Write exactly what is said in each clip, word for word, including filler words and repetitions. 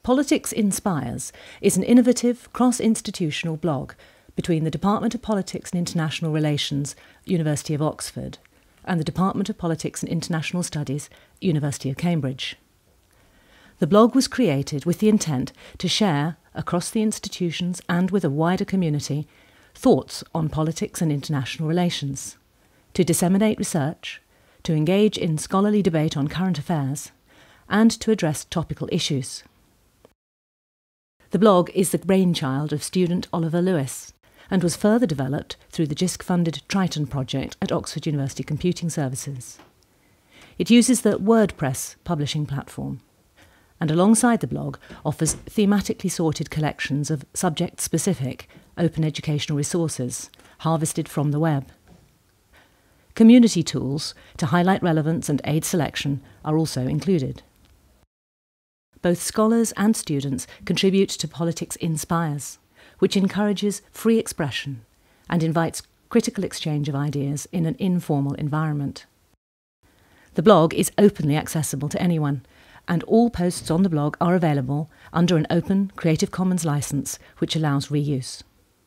Politics in Spires is an innovative, cross-institutional blog between the Department of Politics and International Relations, University of Oxford, and the Department of Politics and International Studies, University of Cambridge. The blog was created with the intent to share, across the institutions and with a wider community, thoughts on politics and international relations, to disseminate research, to engage in scholarly debate on current affairs, and to address topical issues. The blog is the brainchild of student Oliver Lewis and was further developed through the J I S C-funded Triton Project at Oxford University Computing Services. It uses the WordPress publishing platform and alongside the blog offers thematically sorted collections of subject-specific open educational resources harvested from the web. Community tools to highlight relevance and aid selection are also included. Both scholars and students contribute to Politics in Spires, which encourages free expression and invites critical exchange of ideas in an informal environment. The blog is openly accessible to anyone, and all posts on the blog are available under an open Creative Commons licence which allows reuse.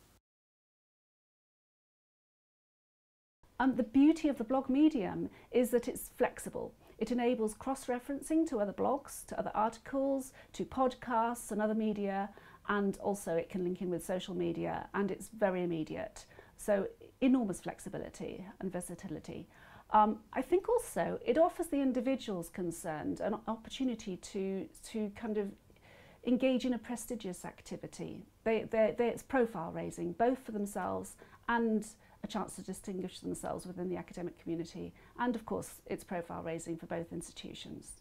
Um, the beauty of the blog medium is that it's flexible. It enables cross-referencing to other blogs, to other articles, to podcasts and other media, and also it can link in with social media, and it's very immediate. So enormous flexibility and versatility. Um, I think also it offers the individuals concerned an opportunity to, to kind of engage in a prestigious activity. They, they, they, it's profile raising, both for themselves and a chance to distinguish themselves within the academic community, and of course it's profile raising for both institutions.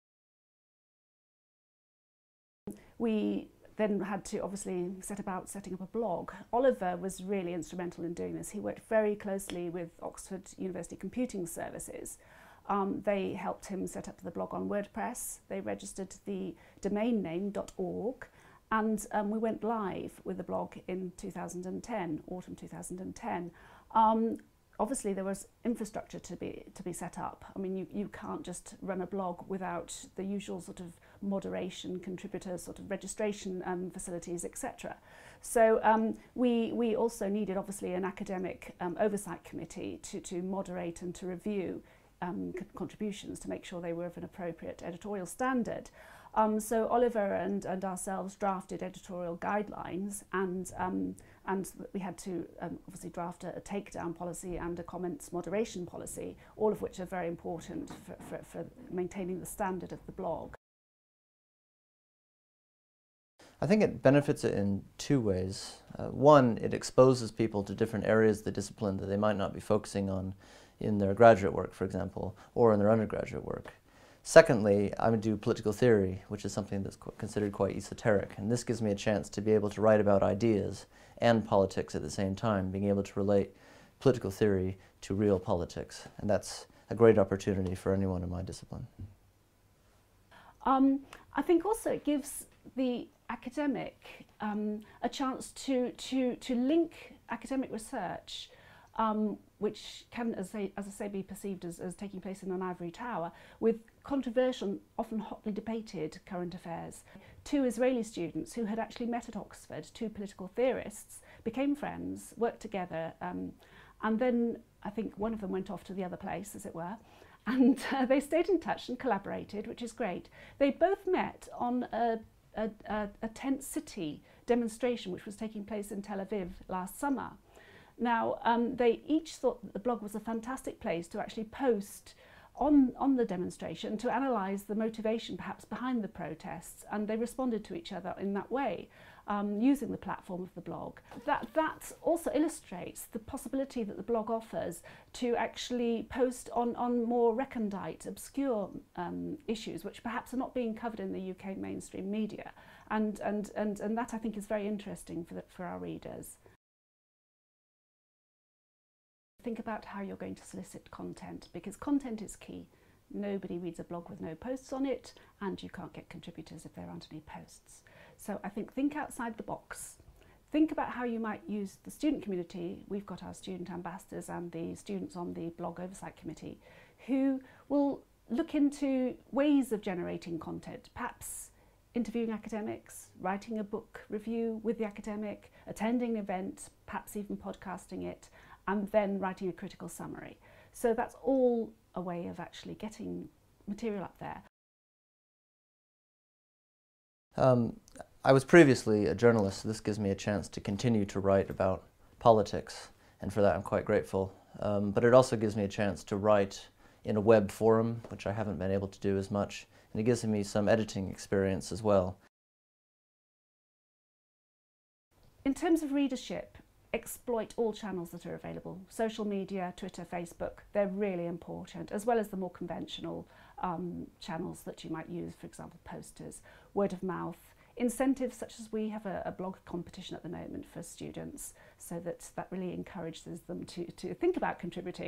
We then had to obviously set about setting up a blog. Oliver was really instrumental in doing this. He worked very closely with Oxford University Computing Services. Um, they helped him set up the blog on WordPress. They registered the domain name .org, and um, we went live with the blog in two thousand ten, autumn two thousand ten. Um, obviously there was infrastructure to be to be set up. I mean, you, you can't just run a blog without the usual sort of moderation, contributor sort of registration um, facilities, et cetera. So um, we, we also needed obviously an academic um, oversight committee to, to moderate and to review um, contributions to make sure they were of an appropriate editorial standard. Um, so Oliver and, and ourselves drafted editorial guidelines, and um, and we had to um, obviously draft a, a takedown policy and a comments moderation policy, all of which are very important for, for, for maintaining the standard of the blog. I think it benefits it in two ways. Uh, one, it exposes people to different areas of the discipline that they might not be focusing on in their graduate work, for example, or in their undergraduate work. Secondly, I would do political theory, which is something that's qu considered quite esoteric, and this gives me a chance to be able to write about ideas and politics at the same time, being able to relate political theory to real politics, and that's a great opportunity for anyone in my discipline. Um, I think also it gives the academic um, a chance to, to, to link academic research, um, which can, as I, as I say, be perceived as, as taking place in an ivory tower, with controversial, often hotly debated current affairs. Two Israeli students who had actually met at Oxford, two political theorists, became friends, worked together, um, and then I think one of them went off to the other place, as it were, and uh, they stayed in touch and collaborated, which is great. They both met on a, a, a, a tent city demonstration which was taking place in Tel Aviv last summer. Now, um, they each thought that the blog was a fantastic place to actually post on, on the demonstration, to analyse the motivation perhaps behind the protests, and they responded to each other in that way, um, using the platform of the blog. That, that also illustrates the possibility that the blog offers to actually post on, on more recondite, obscure um, issues which perhaps are not being covered in the U K mainstream media, and, and, and, and that I think is very interesting for, the, for our readers. Think about how you're going to solicit content, because content is key. Nobody reads a blog with no posts on it, and you can't get contributors if there aren't any posts. So I think think outside the box. Think about how you might use the student community. We've got our student ambassadors and the students on the blog oversight committee who will look into ways of generating content, perhaps interviewing academics, writing a book review with the academic, attending an event, perhaps even podcasting it, and then writing a critical summary. So that's all a way of actually getting material up there. Um, I was previously a journalist, so this gives me a chance to continue to write about politics, and for that I'm quite grateful. Um, but it also gives me a chance to write in a web forum, which I haven't been able to do as much, and it gives me some editing experience as well. In terms of readership, exploit all channels that are available. Social media, Twitter, Facebook, they're really important, as well as the more conventional um, channels that you might use, for example, posters, word of mouth, incentives such as we have a, a blog competition at the moment for students, so that that really encourages them to, to think about contributing